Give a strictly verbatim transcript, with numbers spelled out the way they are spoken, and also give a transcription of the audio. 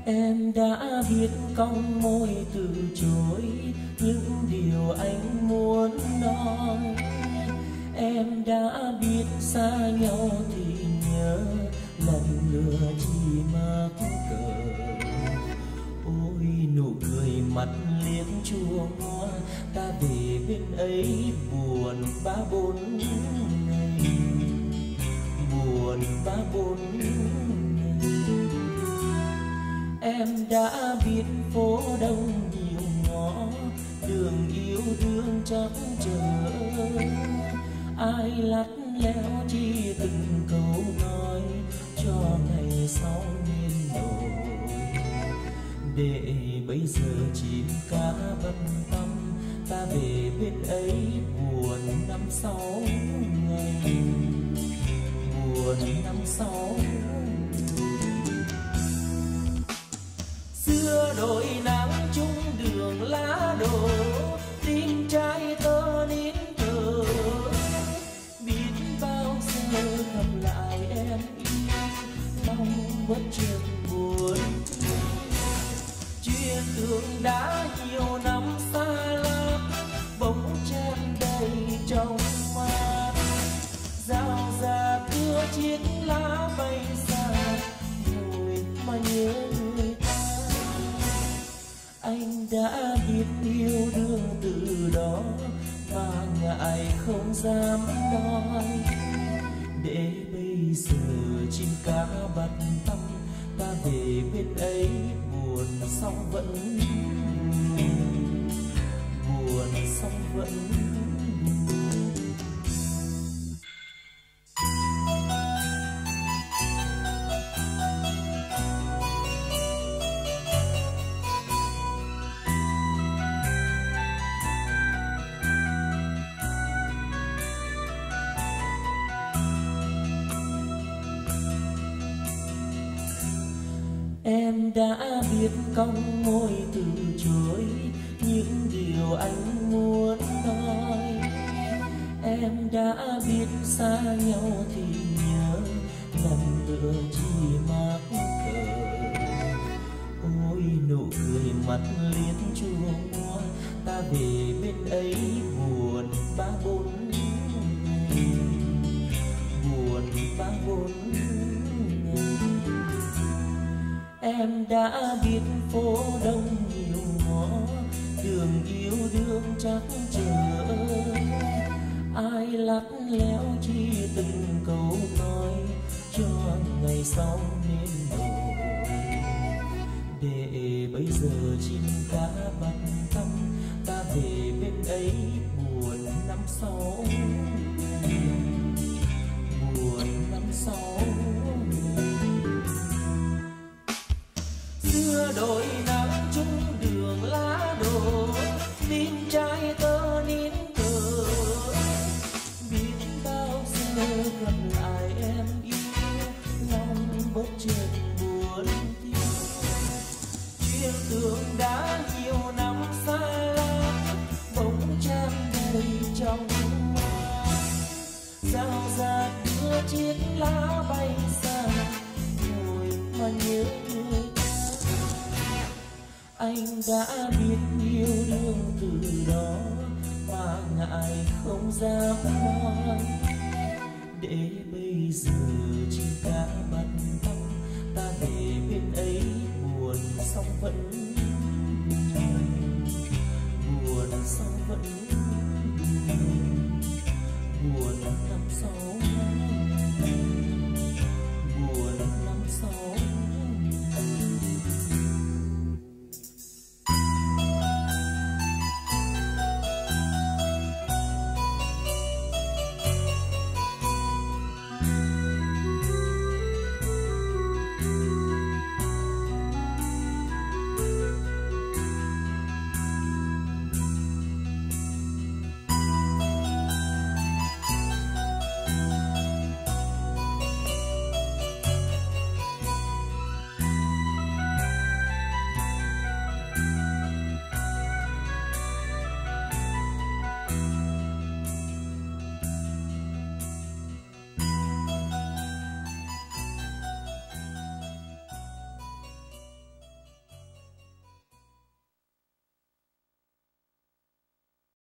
Em đã biết cong môi từ chối những điều anh muốn nói. Em đã biết xa nhau thì nhớ, lần lừa chỉ mắc cờ. Ôi nụ cười mặt liếc chua ngoa, ta về bên ấy buồn ba bốn ngày, buồn ba bốn ngày. Em đã biết phố đông nhiều ngõ, đường yêu đương chắc chờ. Ai lắt léo chi từng câu nói, cho ngày sau nên đổi. Để bây giờ chim cá bất tâm, ta về bên ấy buồn năm sáu ngày, buồn năm sáu. Xưa đôi nắng chung đường lá đổ, tim trai tơ nín thở. Biết bao giờ gặp lại em yêu, lòng bất chợt buồn. Chuyện tưởng đã nhiều năm xa lắm, bỗng chen đầy trong mắt. Rào rạt đưa chiếc lá bay xa, rồi mà nhớ người ta. Anh đã biết yêu đương từ đó, mà ngại không dám nói. Để bây giờ chim cá bắt tâm, ta về bên ấy buồn xong vẫn buồn xong vẫn. Em đã biết cong môi từ chối những điều anh muốn nói. Em đã biết xa nhau thì nhớ, lần lựa chỉ mắc cờ. Ôi nụ cười mặt liếc chua ngoa, ta về bên ấy buồn ba bốn ngày, buồn ba bốn ngày. Em đã biết phố đông nhiều ngõ, đường yêu đương chắc chờ. Ai lắt léo chi từng câu nói, cho ngày sau nên đổi. Để bây giờ chim cá bắt tâm, ta về bên ấy buồn năm sáu, buồn năm sáu. Xưa đôi nắng chung đường lá đổ, tim trai tơ nín thở. Biết bao giờ gặp lại em yêu, lòng bất chợt buồn tiếc. Chuyện tưởng đã nhiều năm xa lắm, bỗng tràn đầy trong mắt. Rào rạt đưa chiếc lá bay xa, rồi mà nhớ người. Anh đã biết yêu đương từ đó, mà ngại không dám nói. Để bây giờ